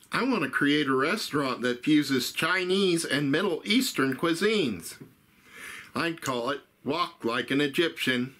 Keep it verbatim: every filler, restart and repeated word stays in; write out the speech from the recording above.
I want to create a restaurant that fuses Chinese and Middle Eastern cuisines. I'd call it Walk Like an Egyptian.